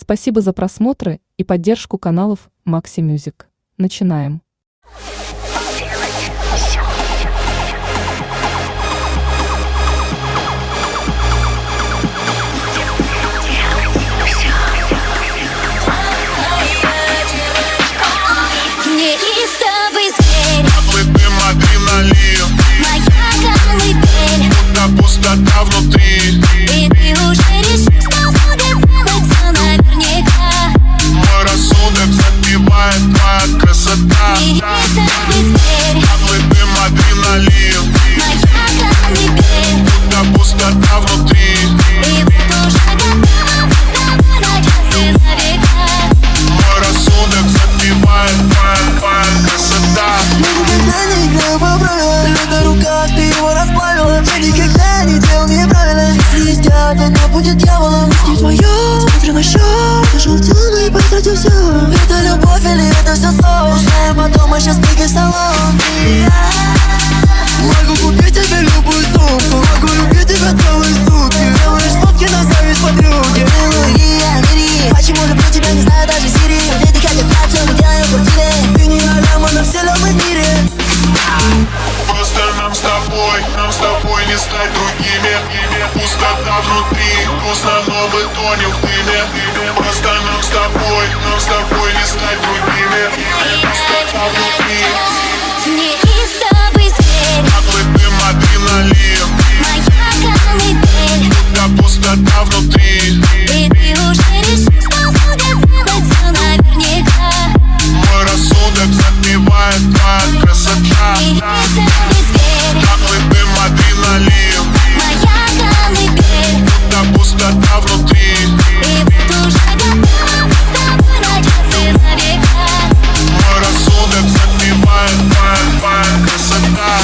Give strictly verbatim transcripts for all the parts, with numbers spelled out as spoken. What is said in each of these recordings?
Спасибо за просмотры и поддержку каналов Maxi Music. Начинаем. Неистовый зверь, Отлытым адреналин, моя колыбель, будто пустота внутри. и ты уже решил, что будет делать все наверняка. Мой рассудок затмевает твоя красота. Неистовый зверь, Отлытым адреналин, моя колыбель, будто пустота внутри. и вот уже готова с тобой начаться на века. Мой рассудок затмевает твоя, твоя красота. Я никогда не играю по правилам. Лед на руках, ты его расплавила. Я никогда не делал неправильно. Если есть яд, она будет дьяволом. Не твое, смотрю на счет. Зашел в темный и потратил все. Это любовь или это все сон? Узнаем потом, а сейчас прыгай в салон. И я могу купить тебе любую сумку. Могу любить тебя целые сутки. Делаешь фотки на зависть подруги. Мелодия, мири. Почему люблю тебя, не знаю даже Сири. Соседи хотят знать, что мы делаем в квартире. Ты не алям, а на вселенном мире. Просто нам с тобой, нам с тобой не стать другими. Пустота внутри, грустно, но мы тонем в дыме. Просто нам с тобой, нам с тобой не стать другими. Пустота внутри, Неистовый зверь, отлытым адреналин, моя колыбель, будто пустота внутри. и ты уже решил, что будет делать все наверняка. Мой рассудок затмевает твоя красота. Неистовый зверь, Отлытым адреналин, моя колыбель, будто пустота внутри. и вот уже готова с тобой начаться на века. Мой рассудок затмевает твоя, твоя красота.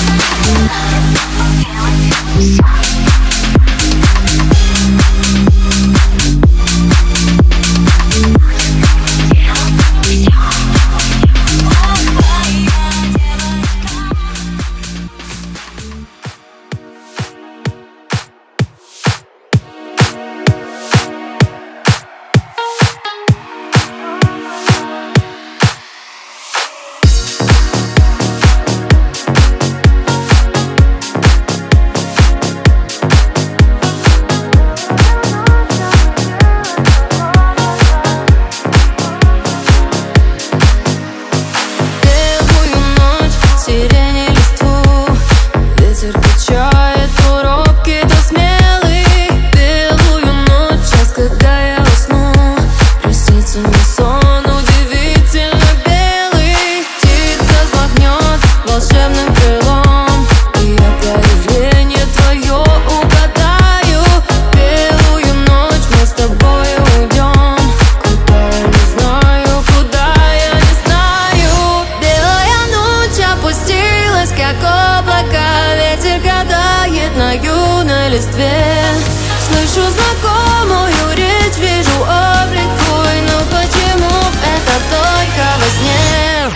Слышу знакомую речь, вижу облик твой, но почему это только во сне?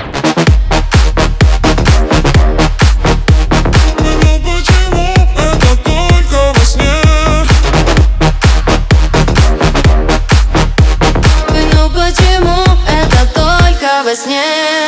Ну почему это только во сне? Ну почему это только во сне?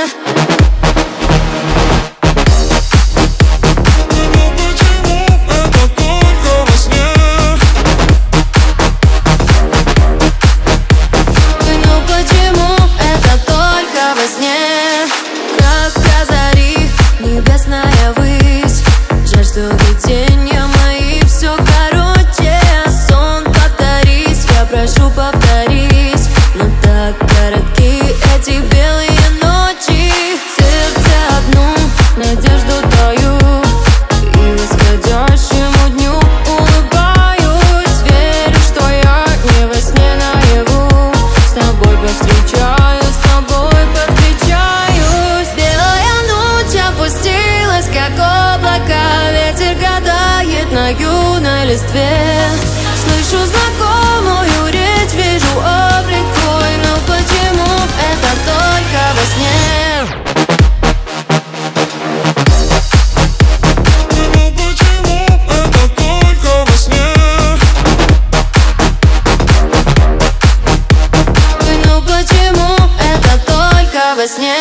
Прошу, повторись, но так коротки эти белые ночи. Сердце одну надежду даю, и восходящему дню улыбаюсь. Верю, что я не во сне наяву. С тобой повстречаюсь, с тобой повстречаюсь. Белая ночь опустилась, как облака. Ветер гадает на юной листве. Слышу знакомую речь, вижу облик твой, но почему это только во сне? Ну почему это только во сне? во сне.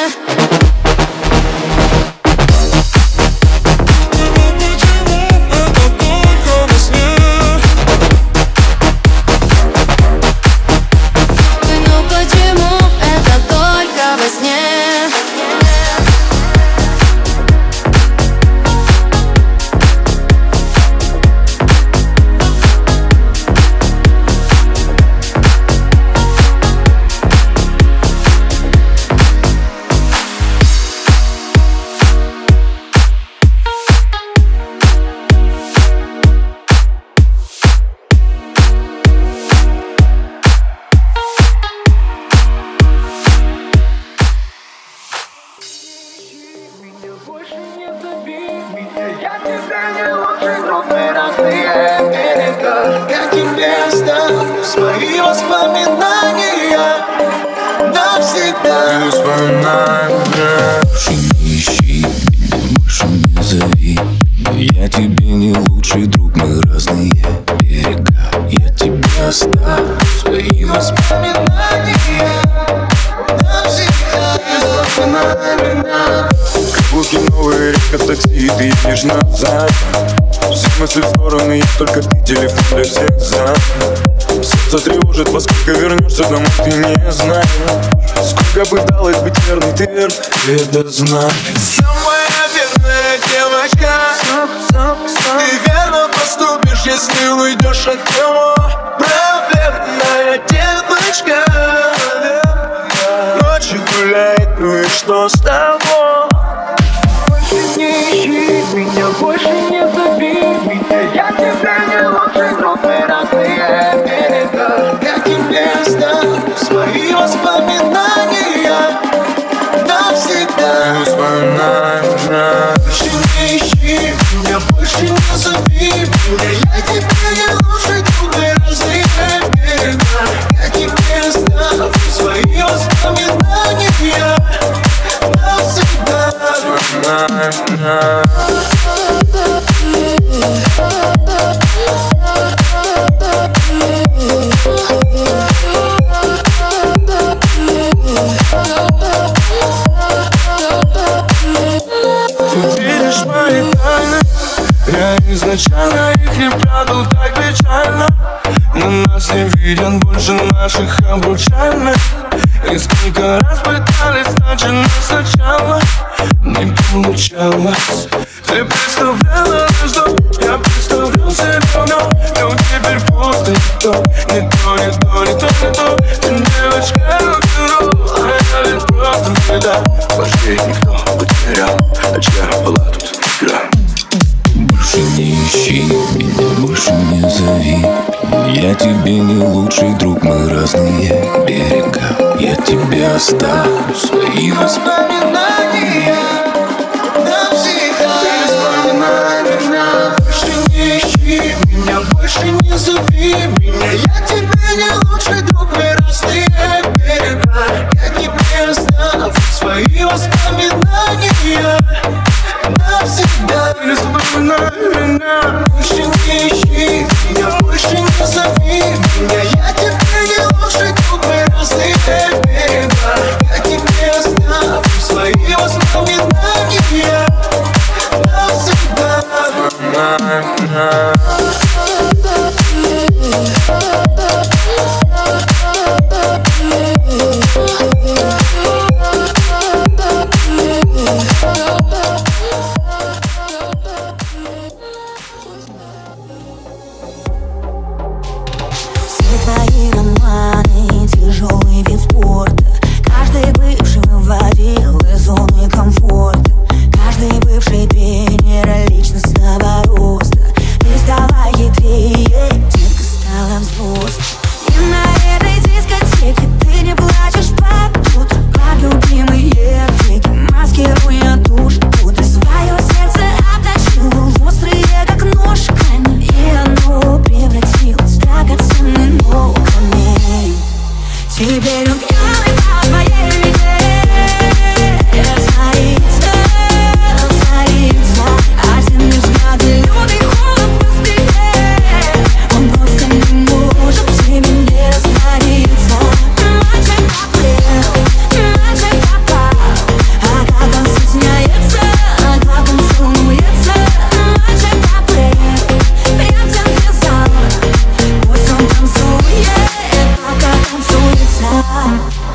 Я тебя не лучший друг, мы разные берега. Я тебе оставлю свои воспоминания навсегда. Не вспоминай меня. Больше не ищи меня, больше не зови. Я тебе не лучший друг, мы разные берега. Я тебе оставлю свои воспоминания навсегда. Не вспоминай меня. Будто новая река такси, ты едешь назад. Все мысли в стороны, есть только ты, телефон для всех занят. Сердце тревожит, во сколько вернешься домой, ты не знаешь. Сколько пыталась быть верной, ты верно это знаешь. Самая верная девочка, ты верно поступишь, если уйдешь от него. Проблемная девочка, ночью гуляет, ну и что с того? Не ищи меня, больше не зови меня. Я тебя не лучший друг, мы разные берега. Я тебе оставлю свои воспоминания навсегда. Не вспоминай меня. Больше не ищи меня, больше не зови меня. Я тебя не лучший друг, мы разные берега. Я тебе оставлю свои воспоминания навсегда. Ты видишь мои тайны, я изначально их не прятал так печально. Но нас не виден больше наших обручальных. И сколько раз пытались начинать сначала, не получалось. Ты представляла, что я представлял себе, но, но теперь пусто не то, не то, не то, не то, не то. Ты девочка, рок-н-ролл, а я ведь просто беда. Больше никто потерял, а чья была тут игра. Больше не ищи меня, больше не зови. Я тебе не лучший друг, мы разные берега. Я тебе оставлю свои воспоминания навсегда. Не вспоминай меня, больше не ищи меня, больше не зови меня. Я тебе не лучший друг, мы разные берега. Я тебе оставлю свои воспоминания навсегда. Не вспоминай меня. Больше не ищи меня, больше не зови меня. Я тебе не лучший друг, мы разные берега. Я тебе оставлю свои воспоминания навсегда. Все твои романы, тяжелый вид спорта. Каждый бывший выводил из зоны комфорта. Каждый бывший тренер личностного роста. Ты стала хитрее, детка стала взрослой. И на этой дискотеке ты не плачешь под утро. Под любимые аптеки, маскируя тушь. Пудра свое сердце обточила в острые, как нож, камень. И оно превратилось в драгоценный новый камень. Теперь он пьяный по твоей вине. Разорится, разорится. Один взгляд и лютый холод быстрее. Он просто не может в тебе не раствориться. Мать моя поплыл, мать моя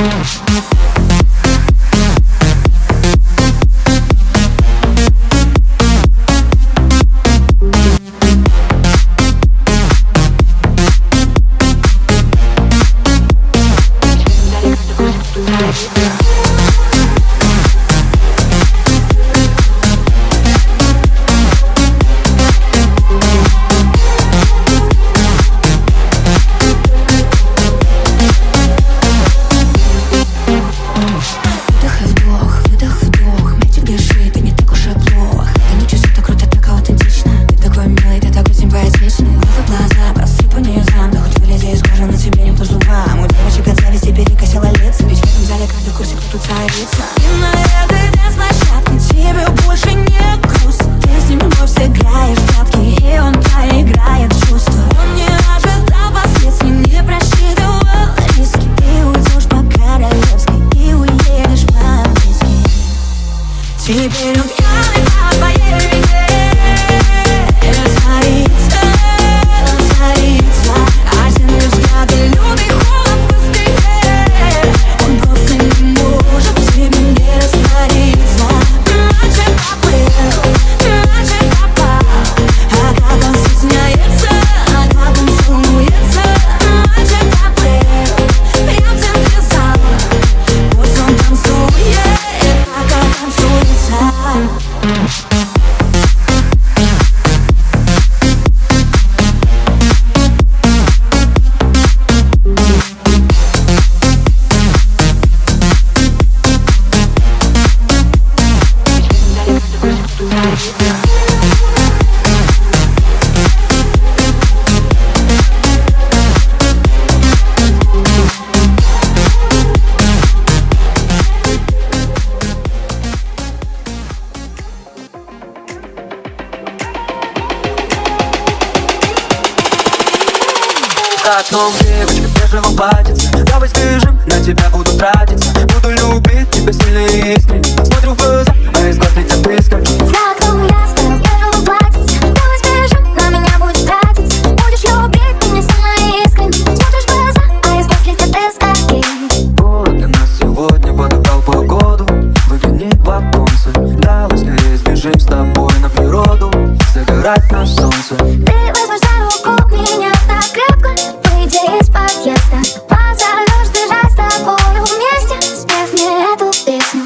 За окном девочка в бежевом платьице. Давай сбежим, на тебя буду тратиться. Буду любить тебя сильно и искренне. Смотрю в глаза, а из глаз летят искорки. За окном ясно, в бежевом платьице. Давай сбежим, на меня будешь тратиться. Будешь любить меня сильно и искренне. Смотришь в глаза, а из глаз летят искорки. Вот я нас сегодня подобрал погоду. Выгляни в оконце. Давай скорее сбежим с тобой на природу. Загорать на солнце. Ты возьмешь за руку меня так крепко. Выйди из подъезда, позовешь бежать с тобою вместе. Спев мне эту песню.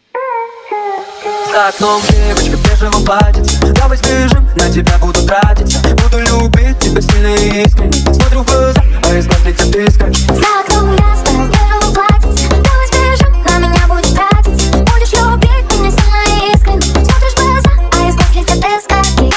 За окном девочка в бежевом платьице. Давай сбежим, на тебя буду тратиться. Буду любить тебя сильно и искренне. Смотрю в глаза, а из глаз летят искорки. За окном ясно, в бежевом платьице. Давай сбежим, на меня будешь тратиться. Будешь любить меня сильно и искренне. Смотришь в глаза, а из глаз летят искорки.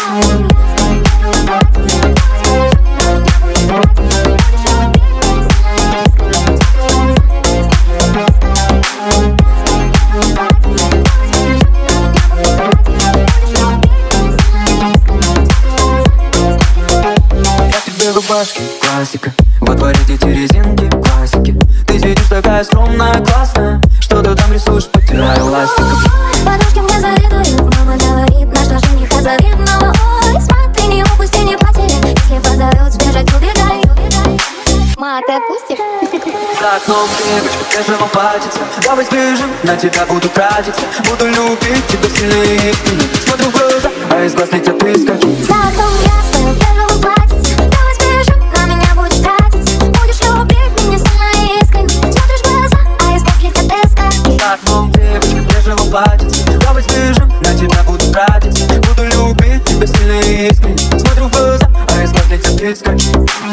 Рубашки, классика. Во дворе дети резинки, классики. Ты сидишь такая скромная, классная. Что-то там рисуешь, потирая ластиком. Подружки мне завидуют. Мама говорит, наш наш жених завидного. Ой, смотри, не упусти, не потеряй. Если позовет, сбежать, убегай. Ма, ты отпустишь? За окном девочка в бежевом платьице. Давай сбежим, на тебя буду тратиться. Буду любить тебя сильно и искренне. Смотрю в глаза, а из глаз летят искорки. За окном ясно, в бежевом платьице. Давай сбежим, на меня будешь тратиться. Будешь любить меня сильно и искренне. Смотришь в глаза, а из глаз летят искорки. За окном девочка в бежевом платьице. Давай сбежим, на тебя буду тратиться. Буду любить тебя сильно и искренне. Смотрю в глаза, а из глаз летят искорки.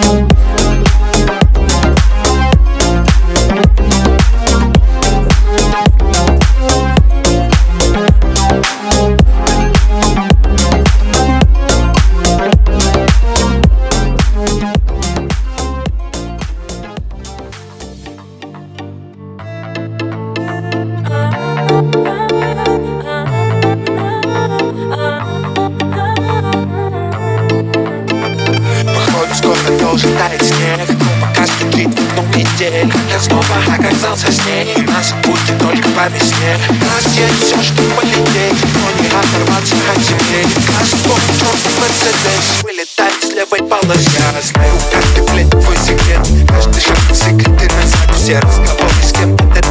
Должен таять снег, но пока скипит одну неделю. Я снова оказался с ней, и нас отпустит только по весне. У нас есть все, чтобы полететь, но не оторваться от земли. Каждый бог черный Мерседес вылетает с левой полосы. Я знаю, как ты, блядь, твой секрет. Каждый шаг секреты назад, все разговоры с кем-то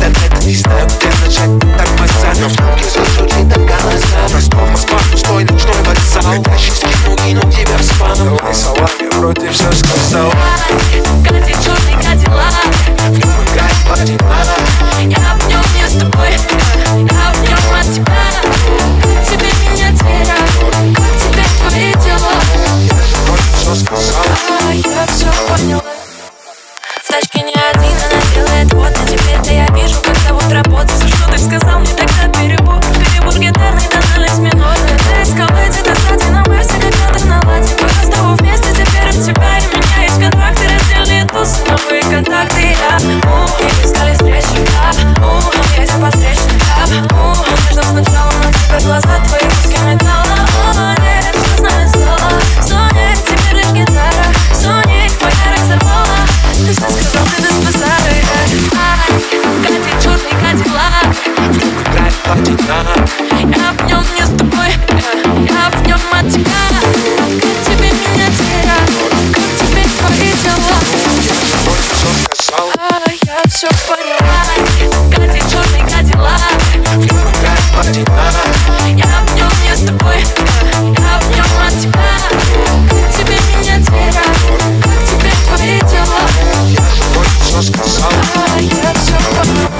Не знаю, где начать тормоза, но в трубке звучит до голоса. Москва, Москва, пустой ночной вокзал. Тащи, скину, кину тебя в спам. Давай словами, вроде все сказал. Катя, черный Кадиллак, в нем играет Платина. я в нем не с тобой, я в нем от тебя. Как тебе менять мира, как тебе твои дела? Вроде все сказал. А я все поняла. В тачке не один, она делает вот. А теперь-то я вижу, как зовут работу. За что ты сказал мне тогда перебор? Перебор гитарный, тональность минорная. Ты искал эти достатки на Марсе, когда ты на лате. Мы с тобой вместе, теперь у тебя и у меня есть контракты. Раздельные тусы, новые контакты. Я, у, и искали встречи, да. У, я тебя по встречным, да. У, между сначала на тебя глаза твои куски металла. О, нет, все знаю, стало. Соник, теперь лишь гитара. Соник, твой ярик сорвала. Ты все сказал, ты без базара. Катя, черный Кадиллак, в нем играет Платина. я в нем не с тобой, я в нем от тебя. Как тебе менять мира, как тебе твои дела? Вроде все сказал. А я все поняла. Катя, черный Кадиллак, в нем играет Платина. я в нем не с тобой, я в нем от тебя. Как тебе менять мира, как тебе твои дела? Вроде все сказал. А я все поняла.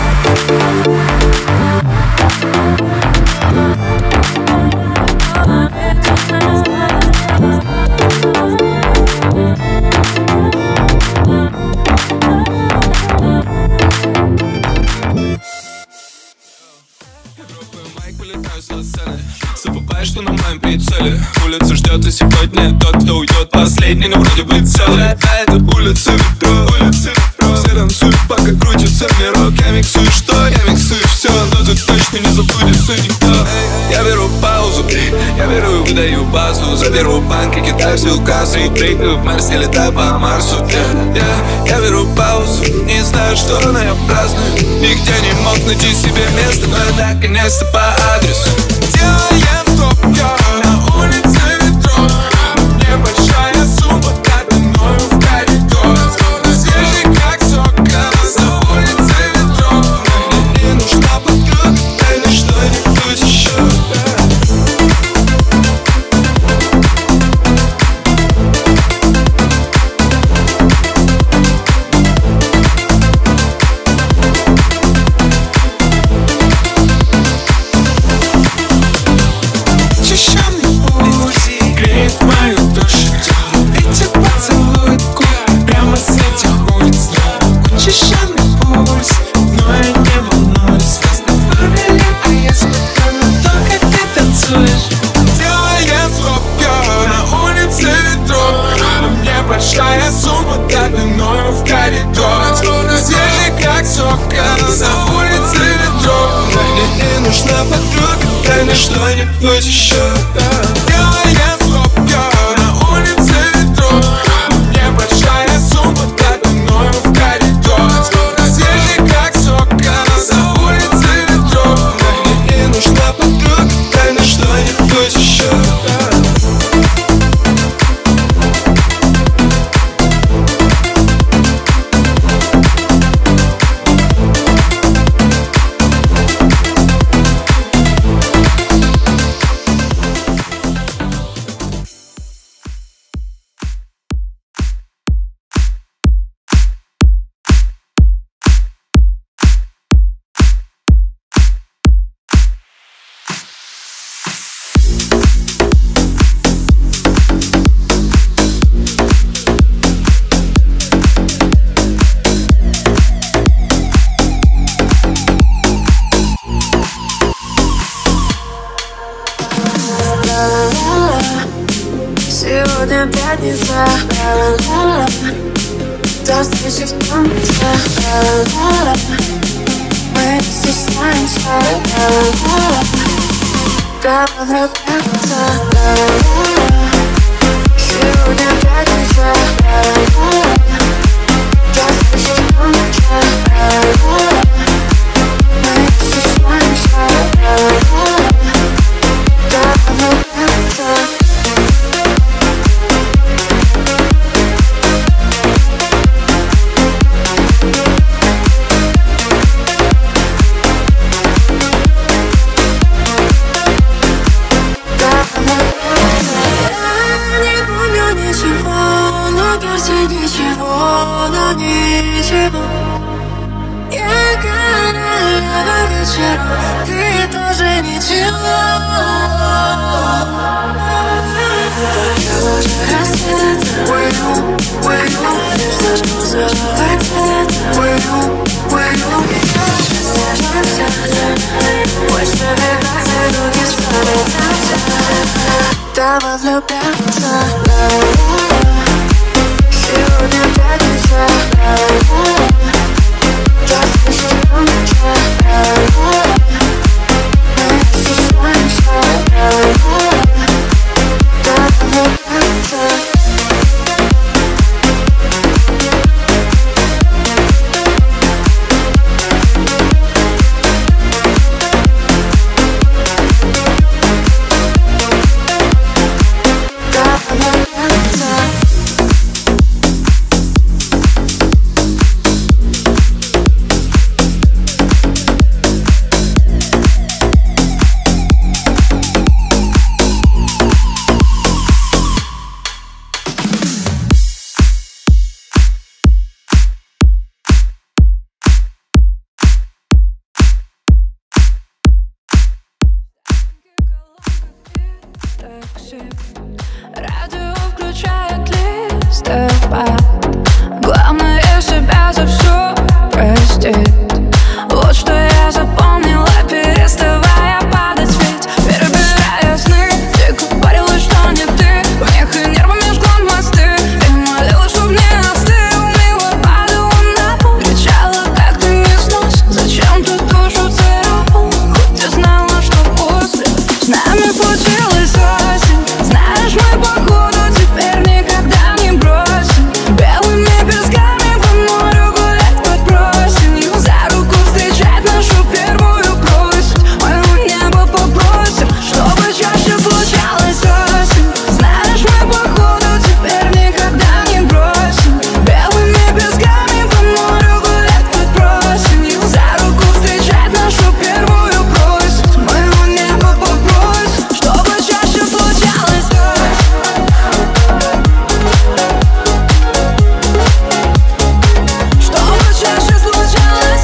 Забываешь, что на моем прицеле. Улица ждет, и сегодня тот, кто уйдет последний, но вроде бы целый. Это улица метро, улица метро. Все танцуют, пока крутится мирок. Я миксую, что? Я миксую все, но тут точно не заблудится никто. Я беру паузу, я беру и выдаю базу. Заберу банки, кидаю все указы и прыгаю в Марсе, летаю по Марсу. Yeah, yeah. Я беру паузу, не знаю, что, но я праздную. Нигде не мог найти себе место, но я наконец-то по адресу. Делаем стоп, я на улице метро. Небольшая сумма, как мною в коридор. Свежий как сок, на улице метро. Мне не нужна подруга, дай что-нибудь еще. Большая сумма, как мною в коридор. Свежий как сок, на улице метро. Мне не нужна подруга, дай мне что-нибудь еще. Делаем стоп, на улице метро. Небольшая сумма, как мною в коридор. Свежий как сок, на улице метро. Мне не нужна подруга, дай мне что-нибудь еще. Сегодня пятница, ла-ла-ла-ла. До встречи в комнате, ла-ла-ла-ла. Мы не стесняемся, ла-ла-ла-ла. Давай врубимся, ла-ла-ла-ла. Сегодня пятница, ла-ла-ла-ла. До встречи в комнате, ла-ла-ла-ла. Мы не стесняемся, ла-ла-ла-ла. Давай врубимся. вечером ты тоже ничего. Рассвет, уйду, уйду, лишь зажгу зажигать свет. Уйду, уйду, снежимся, больше вибрации других становится. Давай влюбляться. Сегодня пятница. Завтра четверница. Мы стесняемся. Давай влюбляться. Радио включает лист ТВ. Главное себя за все простить. Вот что я запомнила, переставая падать ведь, перебирая сны. Ты говорила, что не ты, помеха нервами жгла мосты. И молила, чтоб не остыл, мило падала на пол. Кричала, как ты не снос, зачем ты душу царапал? Хоть ты знала, что после с нами случилось осень. Знаешь, мы походу теперь никогда не бросим. Белыми песками по морю гулять под просенью, за руку встречать нашу первую просить. Моего неба попросим, чтобы чаще случалось осень. Знаешь, мы походу теперь никогда не бросим. Белыми песками по морю гулять под просенью, за руку встречать нашу первую просить. Моего неба попросим, чтобы чаще случалось осень. Чтобы чаще случалось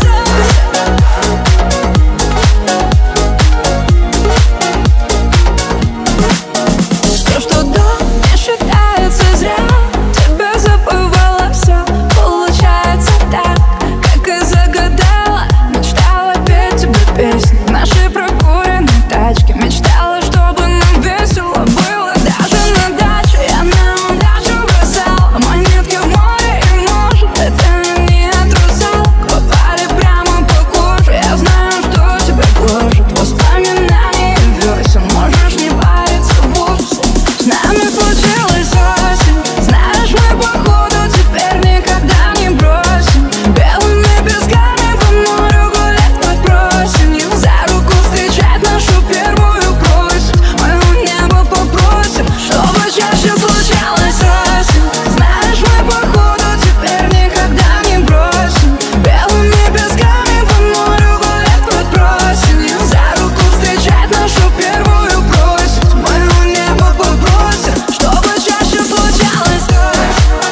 все, что до не считается зря. Тебя забывала все, получается так, как и загадала. Мечтала петь тебе песни в нашей прокуренной тачке. Мечтала, чтобы нам весело было даже на даче. Я на удачу бросала монетки в море, и может это не от русалок попали прямо по коже. Я знаю, что тебя гложет воспоминания весен. Можешь не париться вовсе, с нами случилась осень. Знаешь, мы походу теперь никогда не бросим. Белыми песками по морю гулять под просенью, за руку встречать нашу первую просить. Моего неба попросим, чтобы чаще случалось осень. Знаешь, мы походу теперь никогда не бросим. Белыми песками по морю гулять под просенью, за руку встречать нашу первую просить. Моего неба попросим, чтобы чаще случалось осень.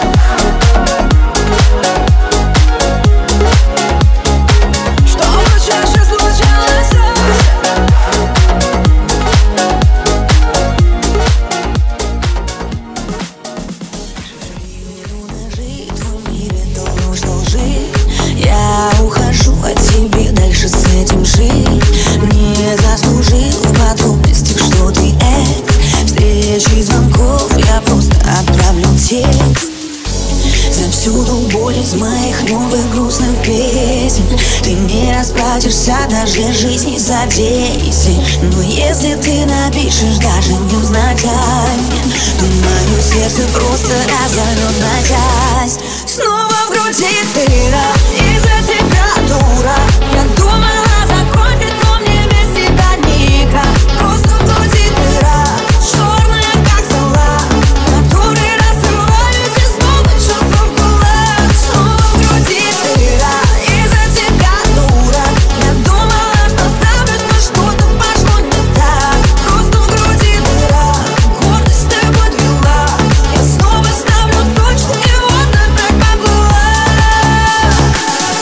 Чтобы чаще случалось осень. Жить в мире должно жить. Я ухожу от тебя, дальше с этим жить. Не заслужил в подробностях, что ты экс. Встречи звонков я просто отправлю текст. За всю ту боль из моих новых грустных песен ты не расплатишься даже жизни за десять. Но если ты напишешь даже невзначай, то мое сердце просто разорвет на часть. Снова в груди дыра, из-за тебя дура. Я думала закончить, но мне без тебя никак. Просто в груди дыра, черная как зола, которой рассыпаюсь и снова чувства в кулак. Снова в груди дыра, из-за тебя дура. Я думала, что справлюсь, но что-то пошло не так. Просто в груди дыра, гордость ты подвела. Я снова ставлю точку, и вот она как могла.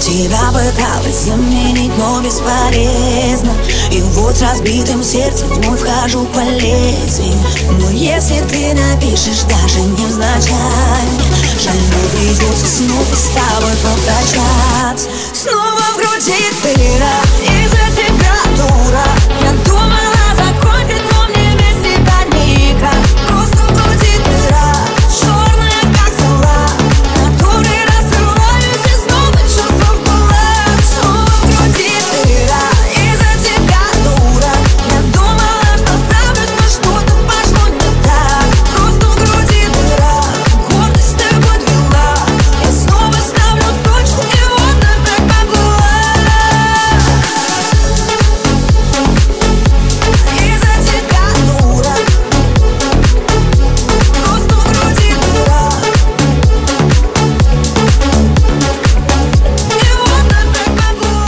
Себя пыталась заменить, но бесполезно. И вот с разбитым сердцем вновь вхожу по лезвию. Но если ты напишешь даже невзначай, жаль, но придется снова с тобой попрощаться. Снова в груди дыра, из-за тебя дура. Я думала закончить, но мне без тебя никак. Просто в груди дыра, черная как зола, которой рассылаюсь и снова чувства в кулак. Снова в груди дыра, из-за тебя дура. Я думала, что справлюсь, но что-то пошло не так. Просто в груди дыра, гордость ты подвела. Я снова ставлю точку, и вот опять поплыла. Из-за тебя дура, просто в груди дыра. И вот опять поплыла.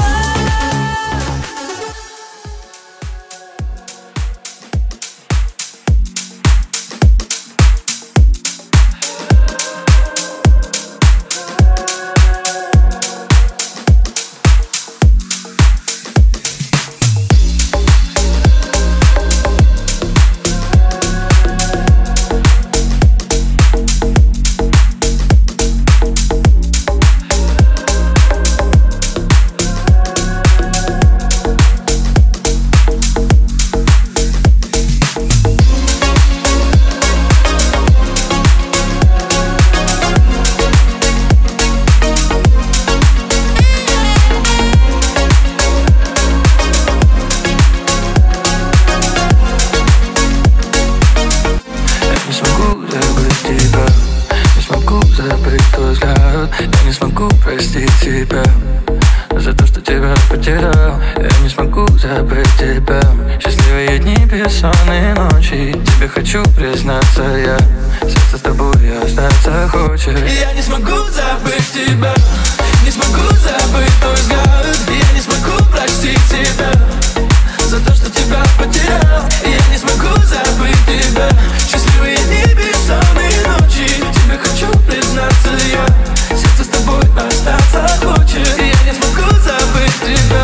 Не смогу забыть тебя, не смогу забыть твой взгляд. Я не смогу простить тебя за то, что тебя потерял. Я не смогу забыть тебя. Счастливые дни, бессонные ночи. Тебе хочу признаться я. Сердце с тобой остаться хочет. Я не смогу забыть тебя, не смогу забыть твой взгляд. Я не смогу простить тебя за то, что тебя потерял. Я не смогу забыть тебя. Счастливые дни, бессонные ночи. Тебе хочу признаться я. Сердце с тобой остаться хочет. Я не смогу забыть тебя.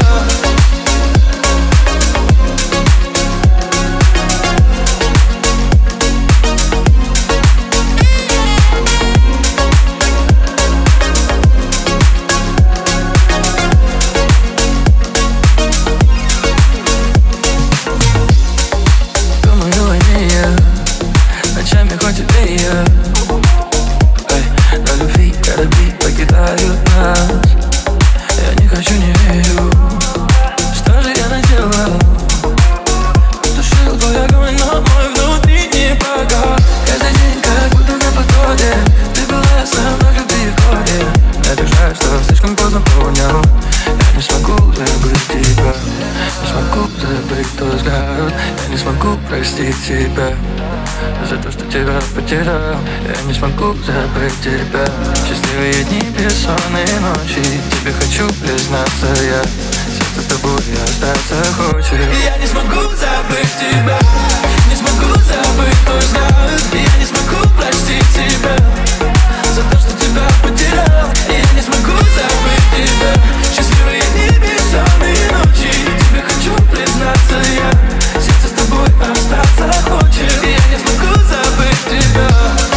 Думаю о ней я, ночами хоть и я. Эй, на любви корабли покидают нас. Я не хочу, не верю. Что же я наделал? Потушил твой огонь, но мой внутри не погас. Каждый день как будто на подходе. Ты была со мной в любви в горе. Мне так жаль, что слишком поздно понял. Я не смогу забыть тебя, не смогу забыть твой взгляд. Я не смогу простить тебя за то, что тебя потерял. Я не смогу забыть тебя. Счастливые дни, бессонные ночи. Тебе хочу признаться я. Сердце с тобой остаться хочет. Я не смогу забыть тебя, не смогу забыть твой взгляд. Я не смогу простить тебя за то, что тебя потерял. Я не смогу забыть тебя. Счастливые дни, бессонные ночи. Тебе хочу признаться я. Сердце с тобой остаться хочет. Я не смогу забыть тебя.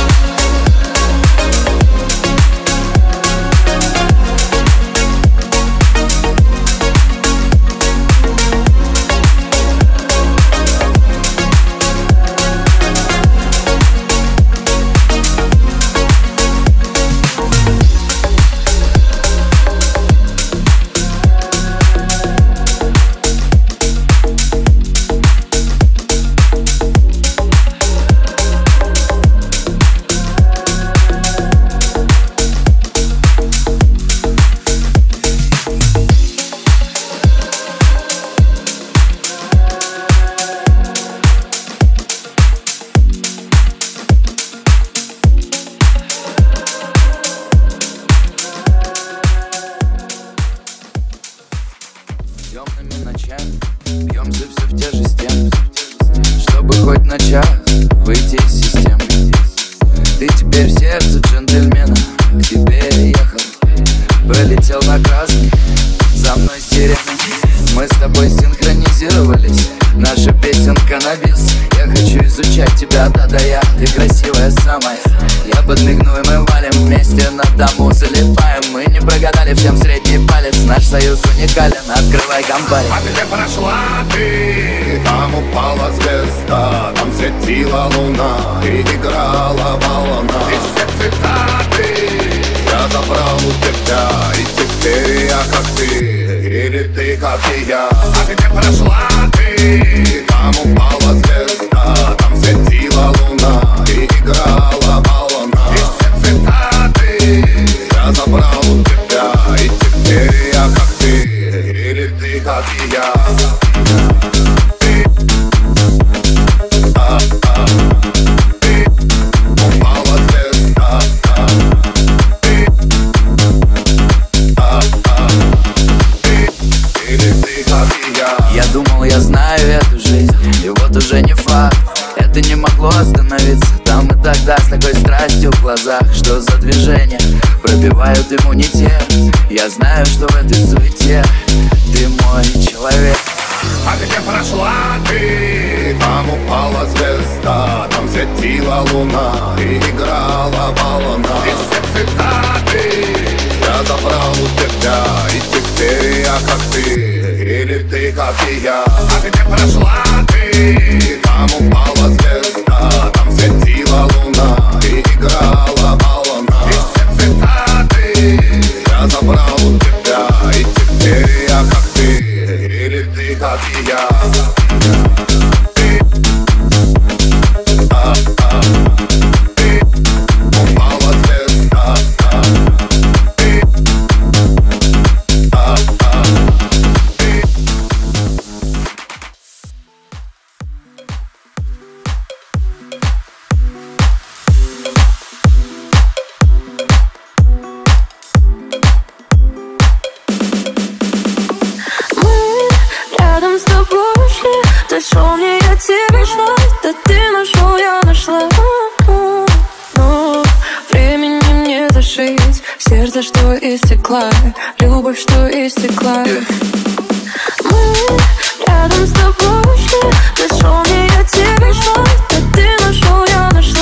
Темными ночами бьемся все в те же стены, чтобы хоть на час выйти из системы. Ты теперь сердце джентльмена, к тебе ехал, полетел на инфракрасный, за мной сирены. Мы с тобой синхронизировались, наша песенка на бис. Я хочу изучать тебя, да-да, я, ты красивая самая. Я подмигну и мы валим вместе на дому, залипаем. Мы не прогадали, всем средний палец, наш союз уникален, открывай компанию. А где прошла ты? Там упала звезда, там светила луна и играла волна. И все цитаты я забрал у тебя, и теперь я как ты, или ты как и я. А где прошла ты? Там упала звезда, там светила луна и играла волна. И все цитаты я забрал у тебя, и теперь я как ты, или ты как и я. Я думал, я знаю эту жизнь, и вот уже не факт. Это не могло остановиться там и тогда, с такой страстью в глазах. Что за движения пробивают иммунитет? Я знаю, что в этой суете ты мой человек. А где прошла ты? Там упала звезда, там светила луна и играла волна. И все цитаты я забрал у тебя, и теперь я как ты, или ты как и я. А где прошла ты? Там упала звезда, там светила луна и играла волна. И все цитаты я забрал у тебя, и теперь я как ты, или ты как и я. Нашел мне, я тебе шла, да ты нашел, я нашла. Но времени мне зашить, сердце, что истекла, любовь, что истекла. Мы рядом с тобой шли, нашел мне, я тебе шла, да ты нашел, я нашла.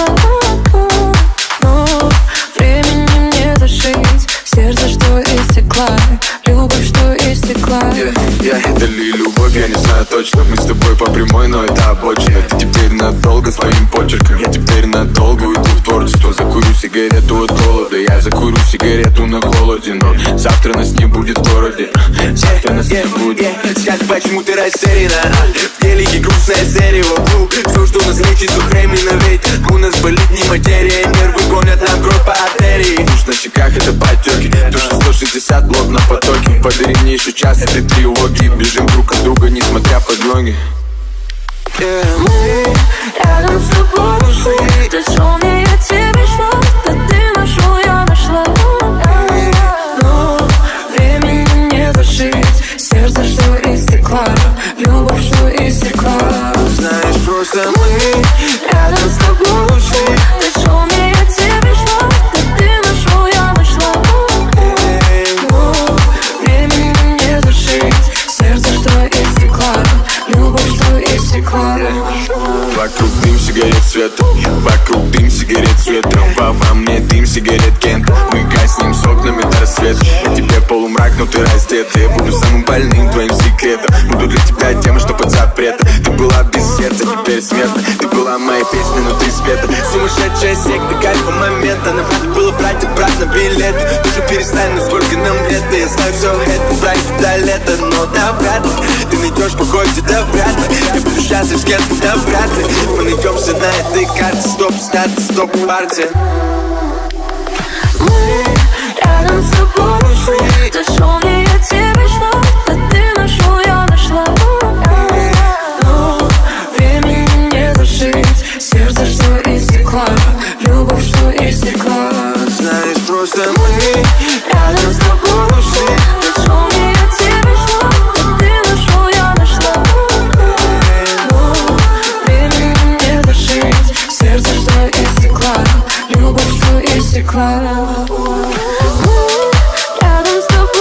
Но времени мне зашить, сердце, что истекла, любовь, что истекла. Yeah, yeah, это ли любовь, я не знаю точно. Мы с тобой по прямой, но это обочина. Ты теперь надолго своим почерком, я теперь надолго уйду в творчество. Закурю сигарету от голода, я закурю сигарету на холоде. Но завтра нас не будет в городе, завтра нас не будет. Скажи, почему ты растеряна? В телеке грустная серия вокруг. Все, что нас лечит, все временно, ведь у нас болит не материя. Нервы гонят нам кровь по артерии. Душ на щеках это потеки, душа сто шестьдесят лоб на потоке. Подари мне еще час этой тревоги, бежим друг от друга, несмотря под ноги. Yeah. Мы рядом с тобой ушли, ты шел мне, я тебе шла, да ты нашел, я нашла. Но времени мне зашить, сердце, что истекла, любовь, что истекла. Знаешь, просто мы рядом с тобой ушли, ты шел мне, я тебе шла, да ты нашел, я нашла. Но времени мне зашить, сердце, что истекла, любовь, что истекла. Вокруг дым сигарет света, вокруг дым сигарет света. Во, во мне дым сигарет Кент. Мы гаснем с окнами до рассвета. Я тебе полумрак, но ты раздета. Я буду самым больным твоим секретом. Буду для тебя тем, что под запретом. Ты была без сердца, теперь смертна. Ты была моей песней внутри света. Сумасшедшая секта, кайфа момента. Нам надо было брать обратно билеты. Ты же перестань, насколько нам лет. Я знаю все это, брать до лета. Но да вряд ли ты найдешь покой где-то вряд ли. Я буду счастлив с кем-то, да вряд ли. Мы найдемся на этой карте. Стоп, статус, стоп, партия. Мы рядом с тобой ушли, ты шел мне, я тебе шла, да ты нашел, я нашла. Но времени мне зашить, сердце, что истекла, любовь, что истекла. Знаешь, просто мы рядом с тобой ушли, ты шел мне, я тебе шла, да ты нашел, я нашла. Но времени мне зашить, сердце, что истекла, любовь, что истекла. Рядом с тобой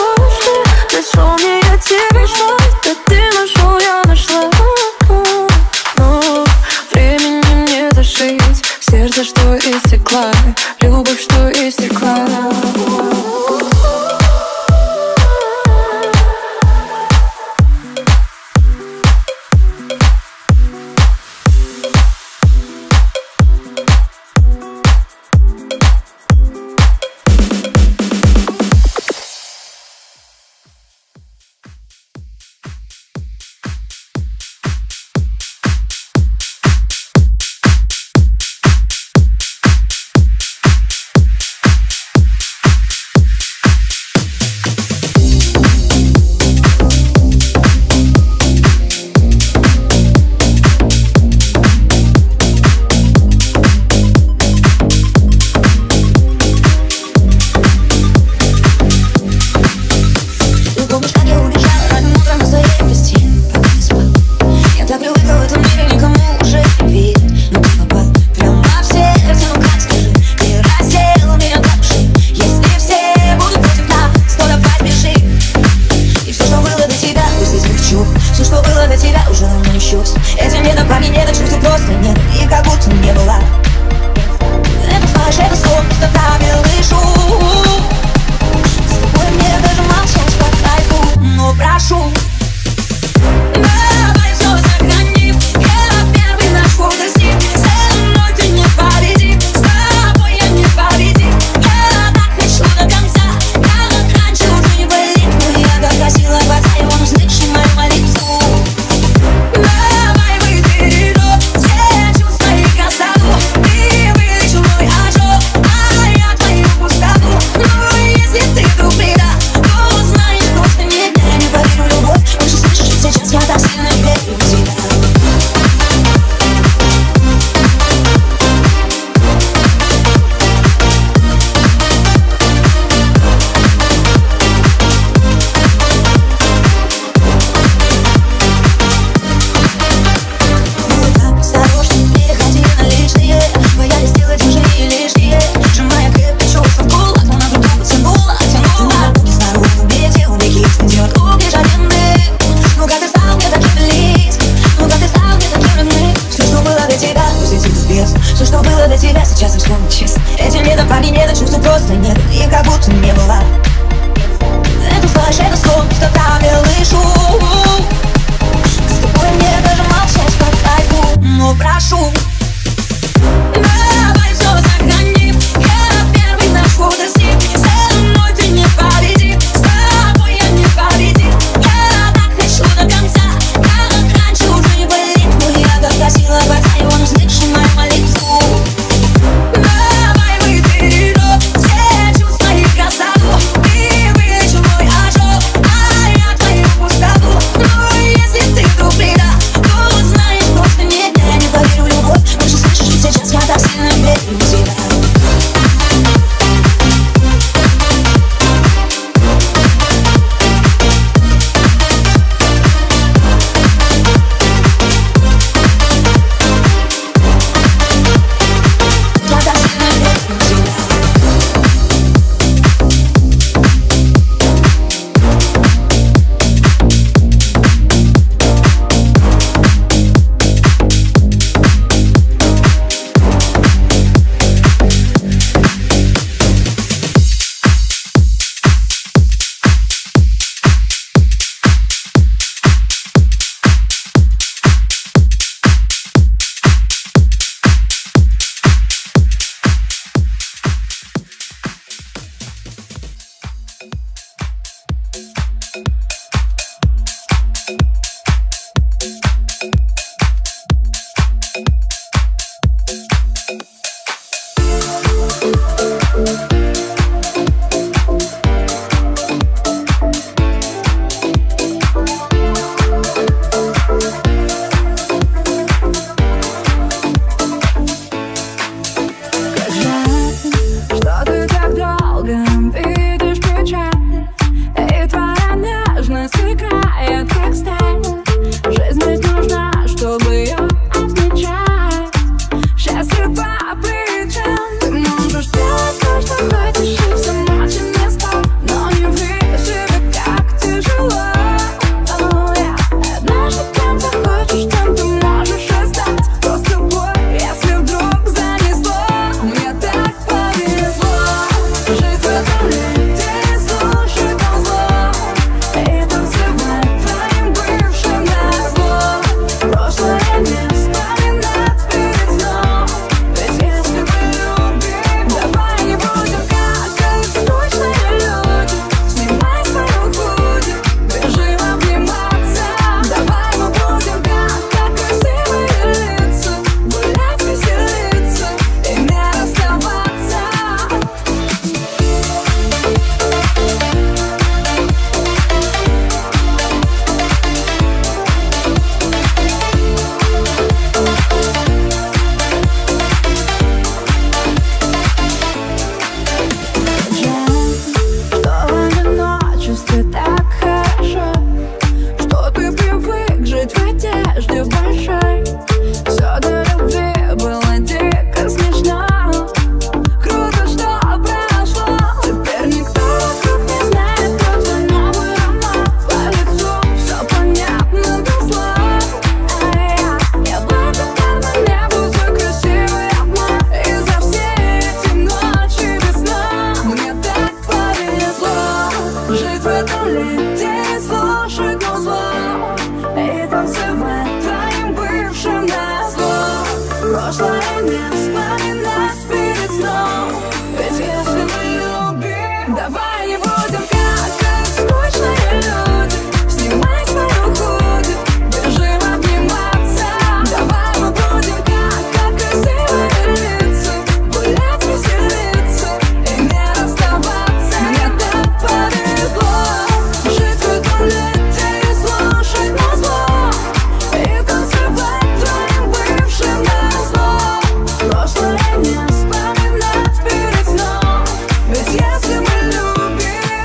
Слышит он людей, слушает музло и танцевать твоим бывшим назло. Прошлое не вспоминать перед сном, ведь если мы любим, давай не будем как, как скучные люди. Снимай свою худи, бежим обниматься. Давай мы будем как, как красивые лица, гулять, веселиться и не расставаться. Мне так повезло жить в этом лете и слушать музло и танцевать твоим бывшим назло. Прошлое не вспоминать перед сном, ведь если мы любим.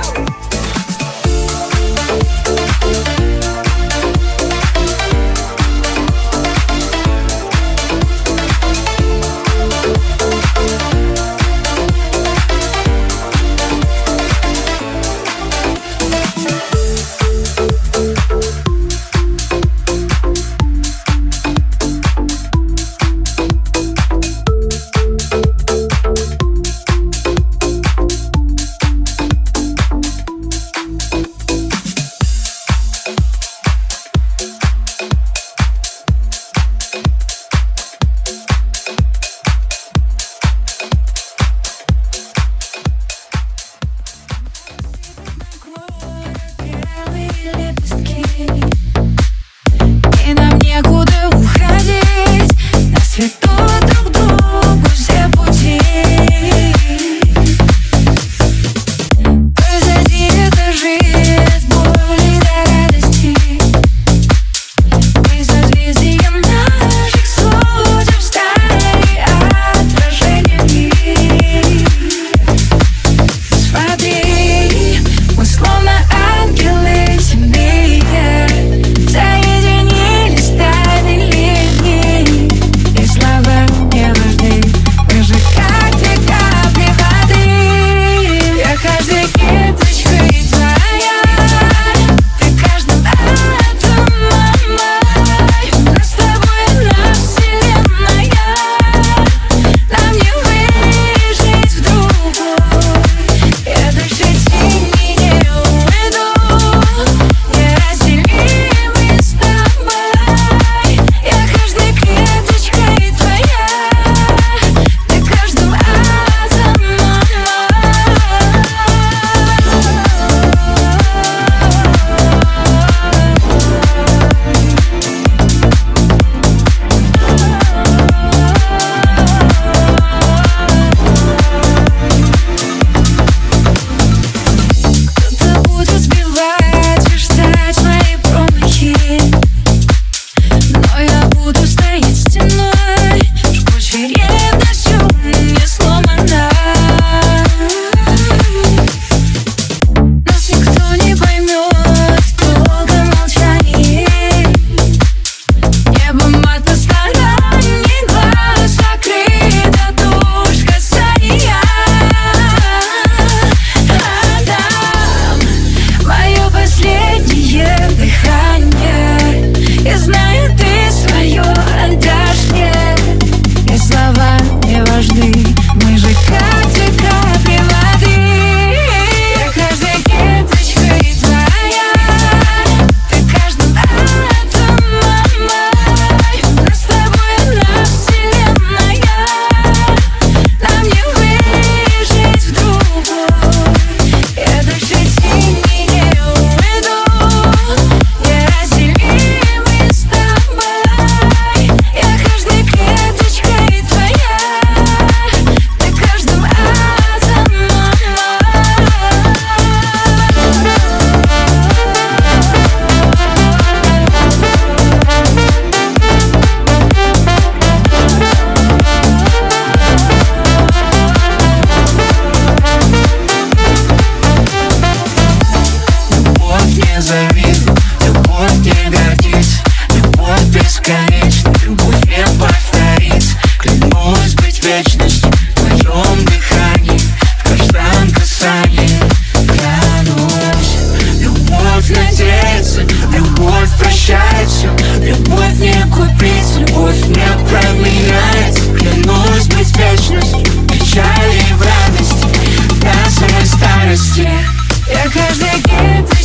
И нам некуда уходить, на свету друг другу все пути. Позади этажи от боли до радости, и созвездием наших судеб стали отражениями. Смотри, мы словно ангелы земли, соединились тайной линией, и слова не важны, мы же как две капли воды. Я каждой клеточкой твоя, ты каждым атомом мой. Мы с тобой одна вселенная, нам не выжить в другой. Я дальше тени не уйду, неразделимы с тобой. Я каждой клеточкой твоя, ты каждым атомом мой. Кто-то будет сбивать и ждать мои промахи, но я буду стоять стеной, жгучей ревностью не сломана. Нас никто не поймет в долгом молчании. Небом от посторонних глаз закрыт от уж касания. Отдам мое последнее дыхание, и знаю, ты свое отдашь мне. И слова не важны, мы же как две капли воды. Я каждой клеточкой твоя, ты каждым атомом мой. Мы с тобой одна вселенная, нам не выжить в другой. Я дальше тени не уйду, неразделимы с тобой. Я каждой клеточкой твоя, ты каждым атомом мой. Любовь не завидна, любовь не гордится, любовь бесконечна, любовь не повторится. Клянусь быть вечностью в твоем дыхании, в каждом касании. Клянусь, любовь надеется, любовь прощает все, любовь не купить, любовь не променяется. Клянусь быть вечностью в печали и в радости, до самой старости. Я каждой клеточкой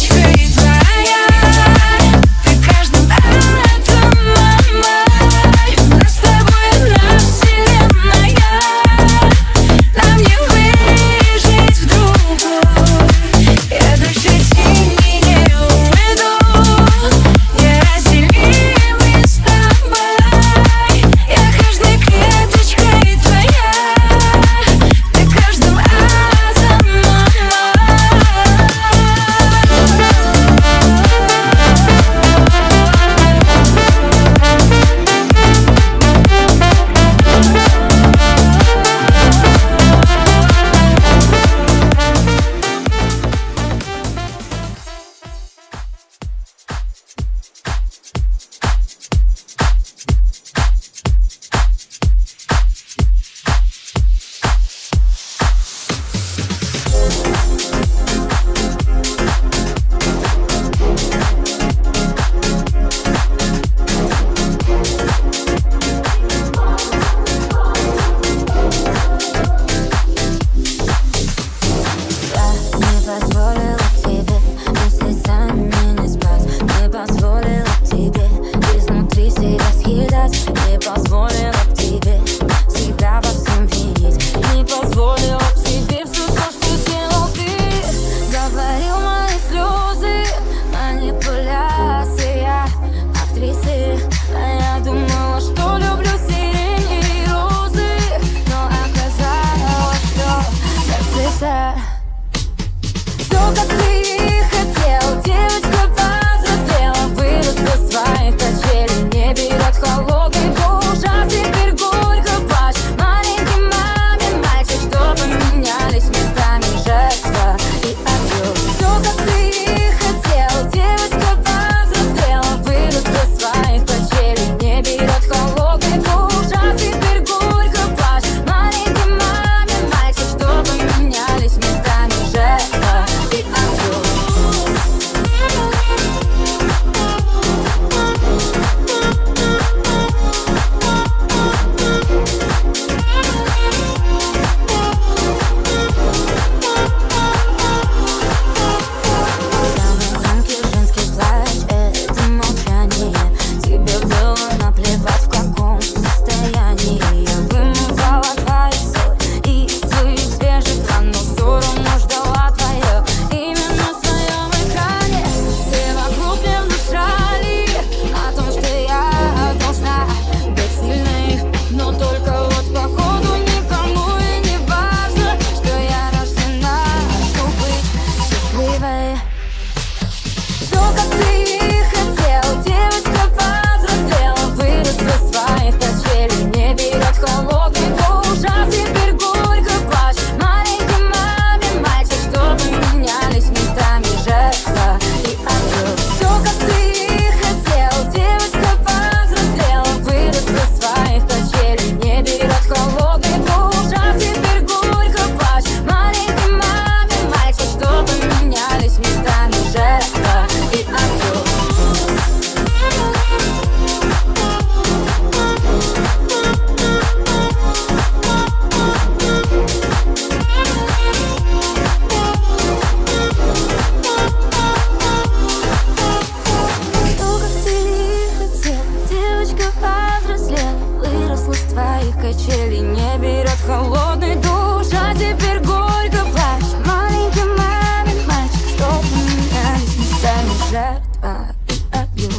жертва и абьюз.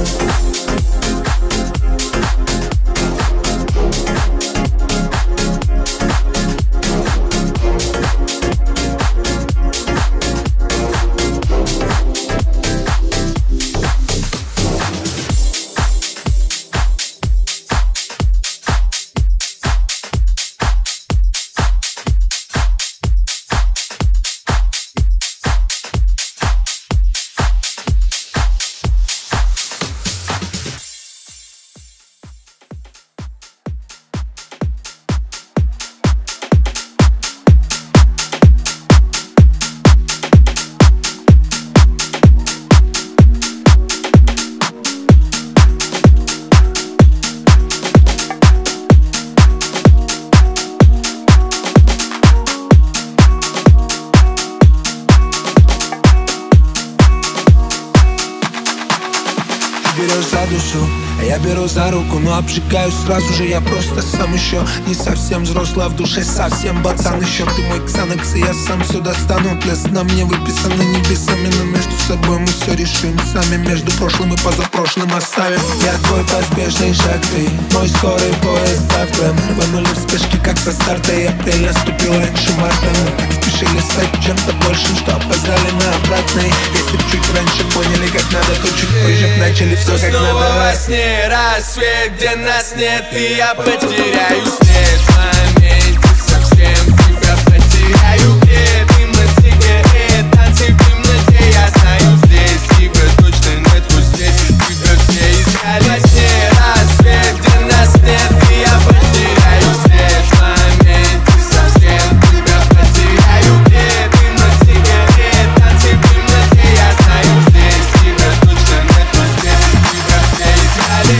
Берешь за душу, а я беру за руку, но обжигаюсь сразу же. Я просто сам еще не совсем взрослый, а в душе совсем пацан еще. Ты мой ксанакс, и я сам все достану. Пляс на мне выписано небесами, но между собой мы все решим сами. Между прошлым и позапрошлым оставим. Я твой поспешный шаг, ты мой скорый поезд завтра. Мы рванули в спешке, как со старта, и апрель наступил раньше марта. Мы так спешили стать чем-то большим, что опоздали на обратный. Если б чуть раньше поняли, как надо, то чуть позже б начали все как надо. Снова во сне рассвет, где нас нет, и я потеряю след. В моменте совсем тебя потеряю. Где ты на тебе, танцы в темноте. Я знаю, здесь тебя точно нет, вот здесь тебя все искали. Во сне рассвет, где нас нет, и я потеряю след. В моменте совсем тебя потеряю. Где ты на тебе, танцы в темноте. Я знаю, здесь тебя точно нет, вот здесь тебя все искали.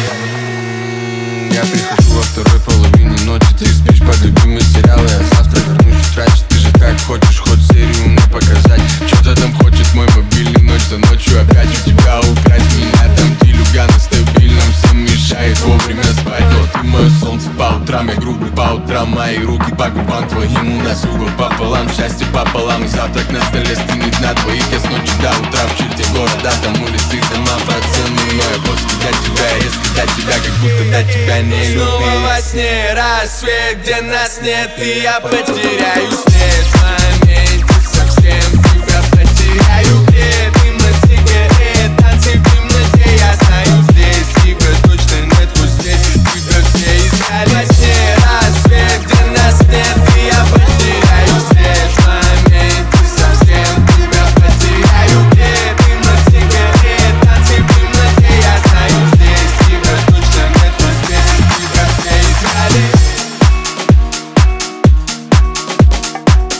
Я прихожу во второй половине ночи, ты спишь под любимый сериал. Я завтра вернусь в траче, ты же как хочешь, хоть серию мне показать. Что-то там хочет мой мобильный, ночь за ночью опять у тебя украсть меня. Там делюга на стабильном, всем мешает вовремя спать. Но ты мое солнце по утрам, я грубый по утрам. Мои руки по губам твоим, у нас угол пополам. Счастье пополам, и завтрак на столе стынет на твоих. Я с ночи до утра в черте города, там улицы, дома по цену. Но я после до тебя, если до тебя, как будто до тебя не любил. Снова во сне рассвет, где нас нет, и я потеряю след. В моменте совсем тебя потеряю. Где ты на тебе, танцы в темноте. Я знаю, здесь тебя точно нет, вот здесь тебя все искали. Во сне рассвет, где нас нет, и я потеряю след. В моменте совсем тебя потеряю. Где ты на тебе, танцы в темноте. Я знаю, здесь тебя точно нет, вот здесь тебя все искали.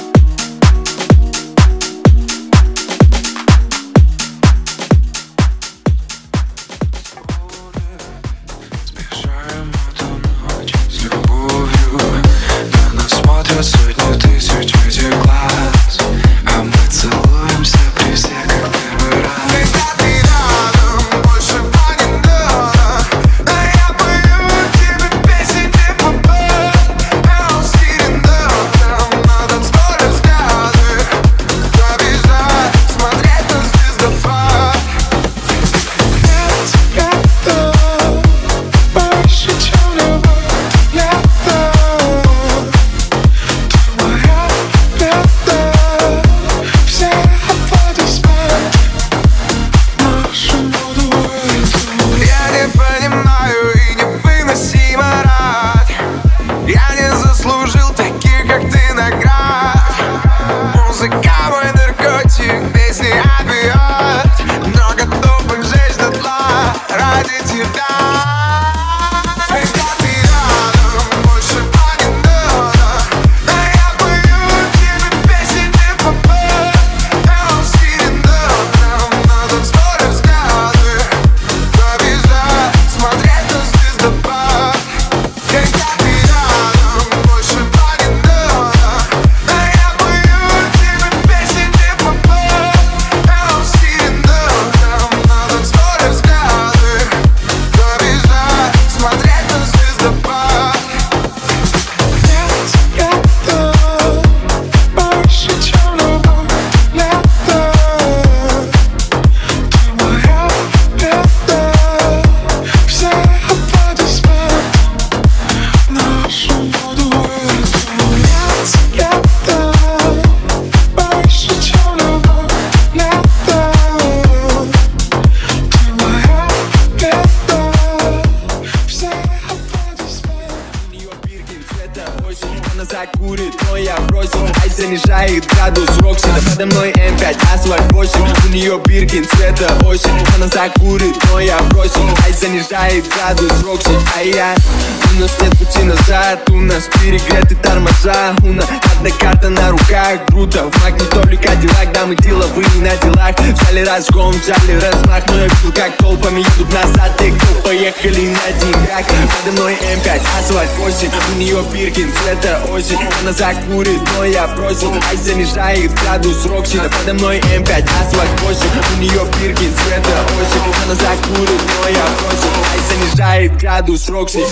Да подо мной эм пять, асфальт восемь. У нее Биркин цвета осень. Она закурит, но я бросил. Ай, занижает градус Рокси. А я, у нас нет пути назад. У нас перегреты тормоза. У нас одна карта на руках. Круто, в магнитоле Кадиллак. Да, мы деловые на делах. Взяли разгон, взяли размах. Но я видел, как толпами едут назад. И кто поехали на деньгах. Подо мной эм пять, асфальт восемь. У нее Биркин цвета осень. Она закурит, но я бросил. Ай, занижает градус Рокси. Да подо мной эм пять, асфальт восемь. У нее Биркин цвета осень. Она закурит, но я бросил. Ай, занижает градус Рокси.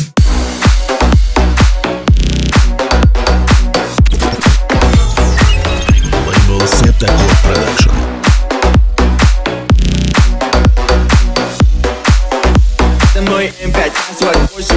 Лейбл Септаков Продакшн. Подо мной эм пять, асфальт восемь.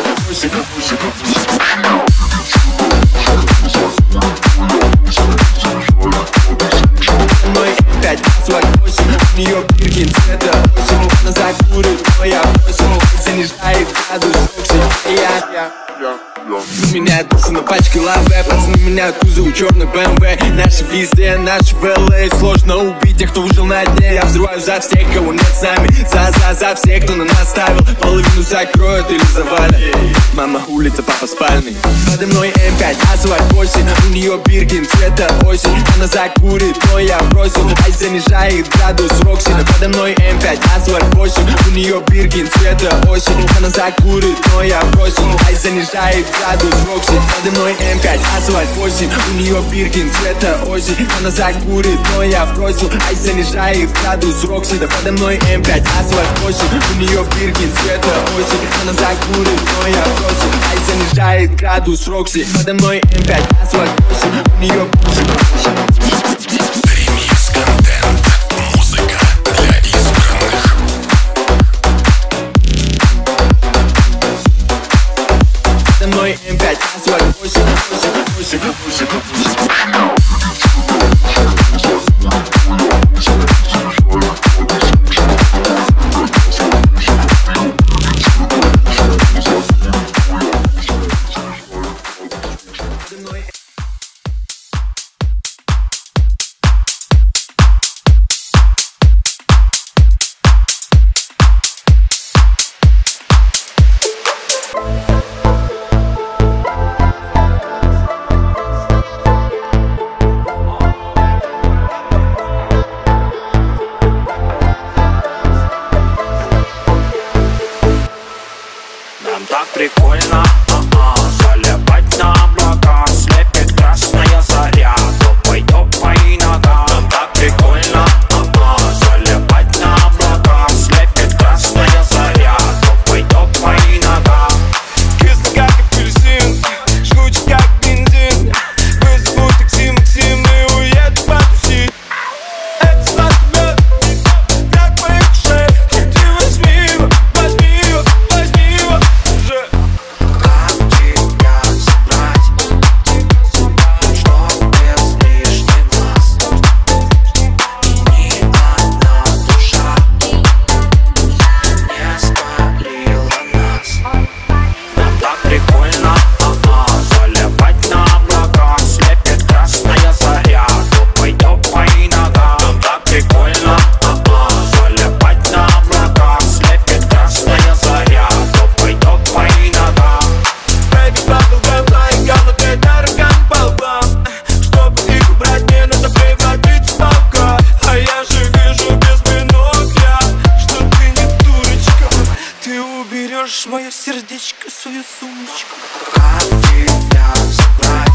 Мой эм пять, асфальт восемь. У нее Биркин цвета осень. Она закурит, но я бросил. Занижает градус Рокси. Я меняют душу на пачке лаве. Пацаны меняют кузов, черный бэ эм вэ. Наши везде, наши в эл эй. Сложно убить тех, кто выжил на дне. Я взрываю за всех, кого нет с нами. За-за-за всех, кто на нас ставил. Половину закроют или завалят. Мама улица, папа спальный. Подо мной эм пять, асфальт восемь. У нее Биркин цвета осень. Она закурит, но я бросил. Ай, занижает градус Рокси. Подо мной эм пять, асфальт восемь. У нее Биркин цвета осень. Она закурит, но я бросил. Ай, занижает градус Рокси. Подо мной эм пять, асфальт восемь. У нее Биркин цвета осень. Она закурит, но я бросил. Ай, занижает градус Рокси. Да подо мной эм пять, асфальт восемь. У нее Биркин цвета осень. Она закурит, но я бросил. Ай, занижает градус Рокси. Подо мной эм пять, асфальт восемь. У нее Ремикс контент. Музыка для избранных. Подо мной эм пять, асфальт восемь. Прикольно, а-а, залипать на облака. Слепит красная заря. Топай, топай нога. Нам так прикольно, а-а, залипать на облака. Слепит красная заря. Топай, топай нога. Кислый как апельсин, жгучий как бензин. Вызову такси, Максим, и уеду потусить. Это сладкий мед, как моих ушей. Ты возьми его, возьми его, возьми его уже. Как тебя забрать, чтоб без лишних глаз. И ни одна душа не спалила нас. Нам так прикольно, а-а, залипать на облака. Слепит красная заря. Топай, топай нога. Нам так прикольно, а-а, залипать на облака. Слепит красная заря. Топай, топай нога. Baby, bubblegum, flying, говно, ты наркан по лбам. Чтобы их убрать, мне надо превратиться в паука. А я же вижу без бинокля, что ты не дурочка. Ты уберешь мое сердечко в свою сумочку. Как тебя забрать,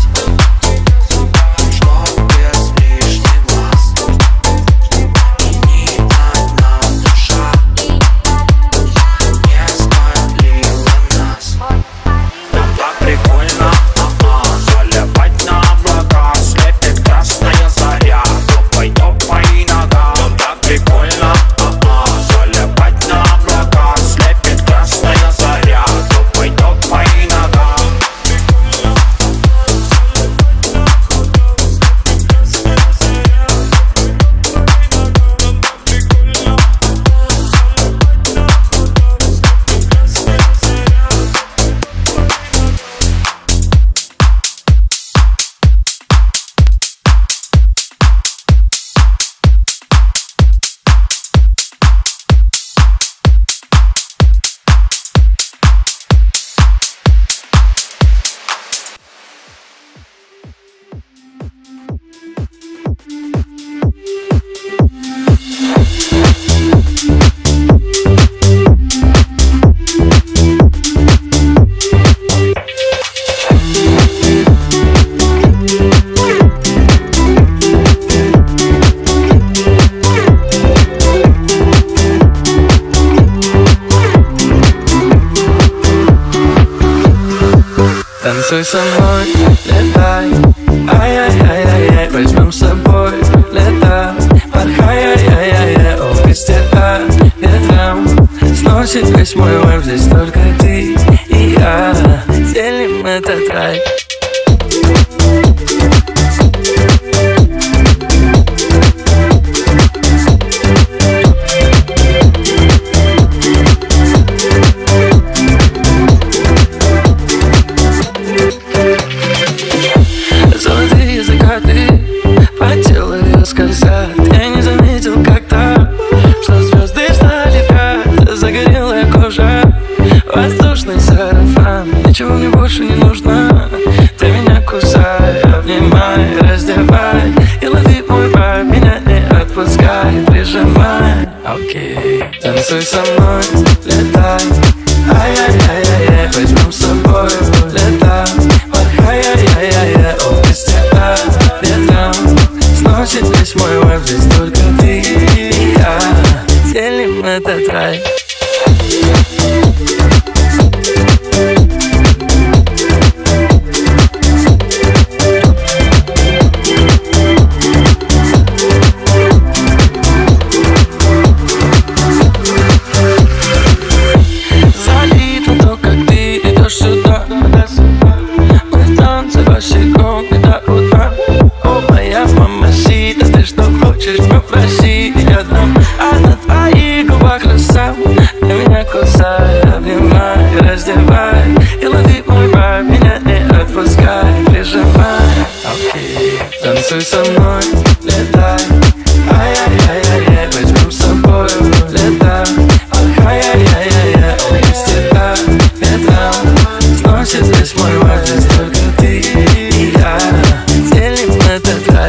чтоб без лишних глаз. И ни одна душа не спалила нас. Нам так прикольно, а-а, залипать на облака. Слепит красная заря. Топай, топай нога. Нам так прикольно, а-а, залипать на облака. Слепит красная заря. Топай, топай нога. Танцуй со мной, летай, ай-яй-яй-яй-яй, возьмем с собой лето, порхай, ай-яй-яй-яй, о, вместе по ветрам, сносит весь мой вайб, здесь только ты и я, делим этот рай. Золотые закаты по телу скользят. Я не заметил как-то, что звезды встали в ряд. Загорелая кожа, воздушный сарафан. Ничего мне больше не нужно. Ты меня кусай, обнимай, раздевай и лови мой вайб, меня не отпускай, прижимай. Окей, танцуй со мной, летай, ай-яй-яй-яй-яй, возьмем с собой лето, порхай, ай-яй-яй-яй, о, вместе по ветрам, сносит весь мой вайб, здесь только ты и я, делим этот рай. Попроси рядом, а на твоих губах роса. Ты меня кусай, обнимай, раздевай и лови мой вайб, меня не отпускай, прижимай. Окей, танцуй со мной, летай, ай-яй-яй-яй-яй, возьмем с собой лето, порхай, ай-яй-яй-яй, вместе по ветрам, сносит весь мой вайб, здесь только ты и я, делим этот рай.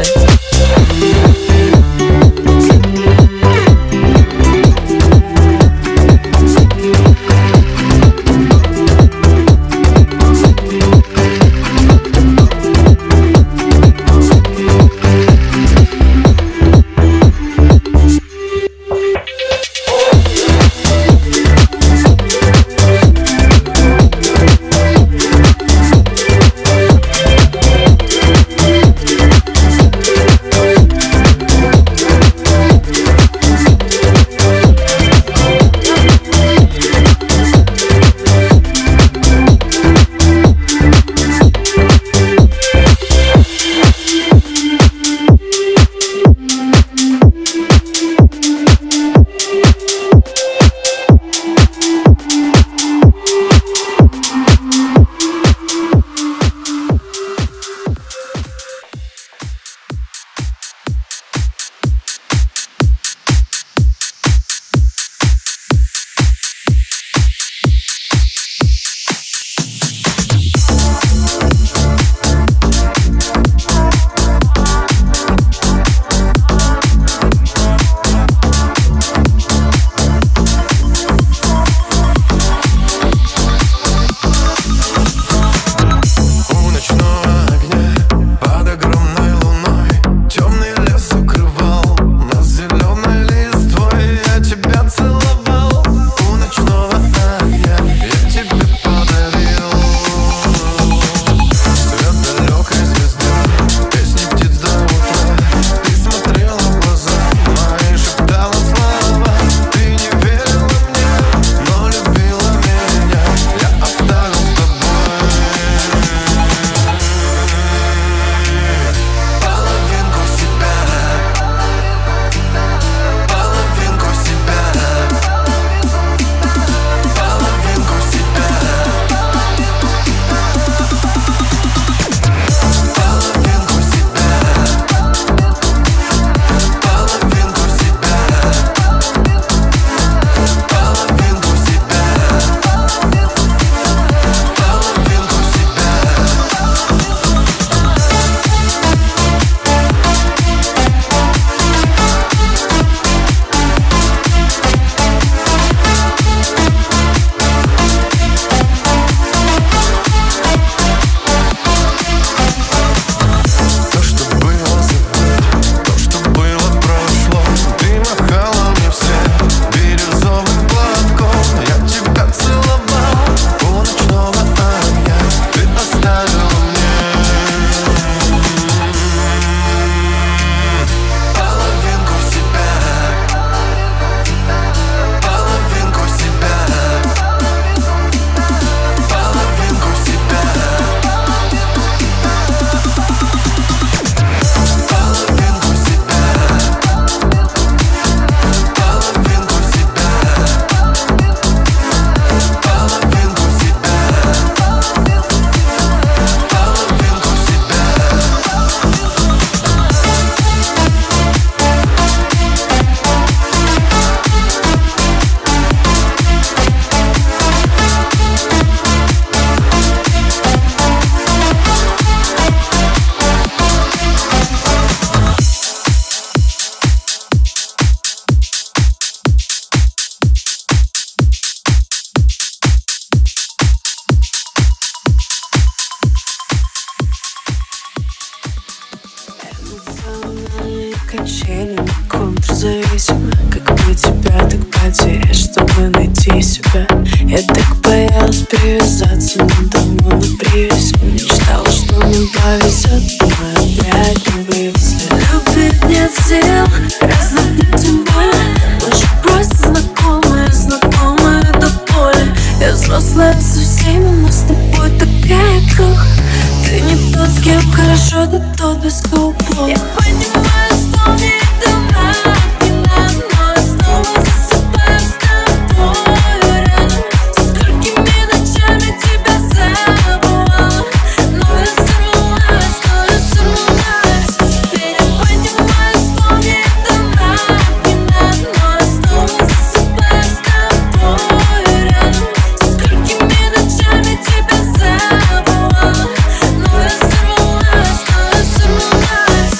найти себя. Я так боялась привязаться, но давно на привязи. Мечтала, что мне повезет, но опять не вывезли. Любить нет сил, разлюбить тем более. Мы же просто знакомые, знакомые до боли. Я взрослая со всеми, но с тобой такая круг. Ты не тот, с кем хорошо, да тот без скрупулов. Я понимаю, что мне это надо, не надо, но я снова засыпаю с тобой рядом. Сколькими ночами тебя забывала, но я сорвалась, но я сорвалась. Теперь я понимаю, что мне это надо, не надо, но я снова засыпаю с тобой рядом. Сколькими ночами тебя забывала, но я сорвалась, но я сорвалась.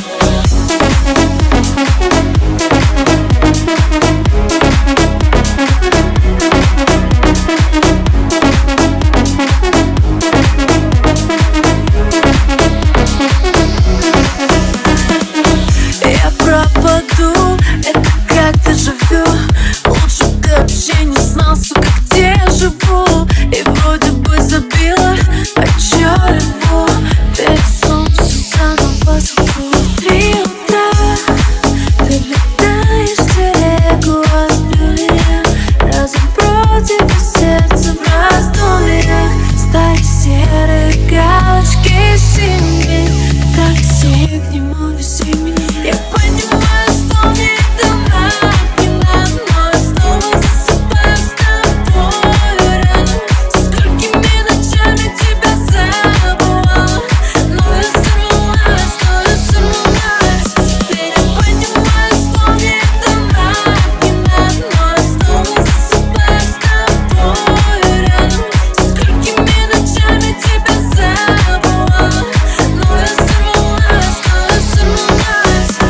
Я пропаду, это как дежавю. Лучше бы вообще не знал, сука, где я живу. И вроде бы забила, а чё реву? Перед сном все заново захожу в три утра. Ты летаешь в телегу, разбили разум против и сердце в раздумье. Стали серые галочки синими. Такси к нему вези меня. Я понимаю, что мне это надо, не надо, но я снова засыпаю с тобой рядом. Сколькими ночами тебя забывала, но я сорвалась, но я сорвалась. Теперь я понимаю, что мне это надо, не надо, но я снова засыпаю с тобой рядом. Сколькими ночами тебя забывала, но я сорвалась, но я сорвалась.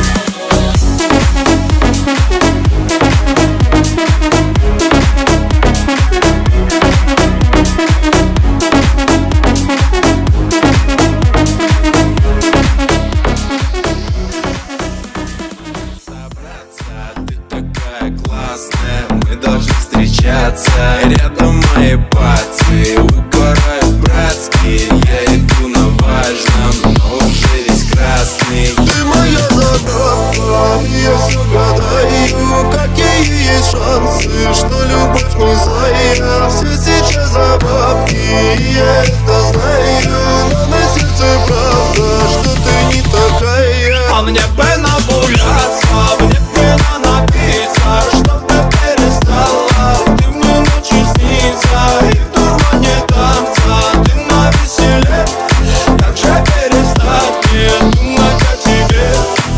Ты такая классная, мы должны встречаться. Рядом мои пацы угорают братские. Я иду на важном, но уже весь красный. Ты моя загадка, я все гадаю, какие есть шансы, что любовь не злая. Все сейчас за бабки, я это знаю, но на сердце правда, что ты не такая. А мне бы нагуляться, мне бы напиться, чтоб ты перестала. Ты мне ночью снится, и в тумане танца. Ты на веселе, как же перестать мне думать о тебе.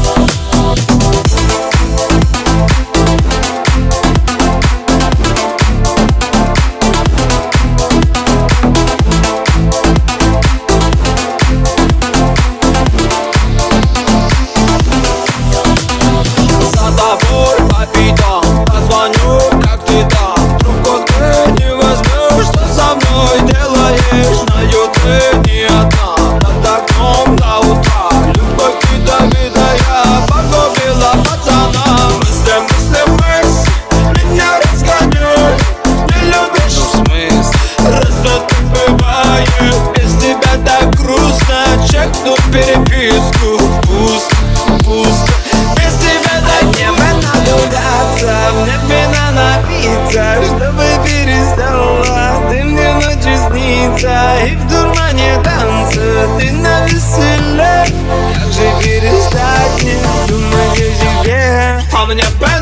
За тобой по пятам позвоню, как ты там. Трубку ты не возьмешь, что со мной делаешь? Знаю, ты не одна, под окном до утра. Любовь ядовитая погубила пацана. Мысли, мысли, мысли меня разгоняют. Не любишь в смысле, раз это бывает. Без тебя так грустно, чекну переписку. Пусто, пусто. Без тебя так не нагуляться, мне вина напиться, чтобы перестала. Ты мне ночью снится, и в дурмане танца. Ты на веселе, как же перестать мне думать о тебе. А мне